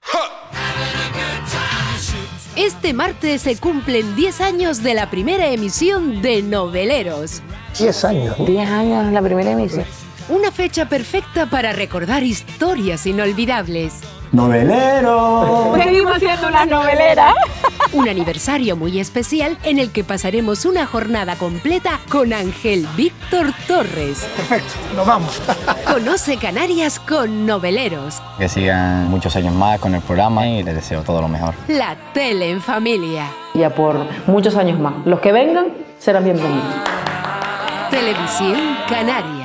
Este martes se cumplen 10 años de la primera emisión de Noveleros. 10 años. 10 años en la primera emisión. Una fecha perfecta para recordar historias inolvidables. ¡Novelero! Seguimos siendo una novelera. Un aniversario muy especial en el que pasaremos una jornada completa con Ángel Víctor Torres. Perfecto, nos vamos. Conoce Canarias con Noveleros. Que sigan muchos años más con el programa y les deseo todo lo mejor. La tele en familia. Ya por muchos años más. Los que vengan serán bienvenidos. Televisión Canaria.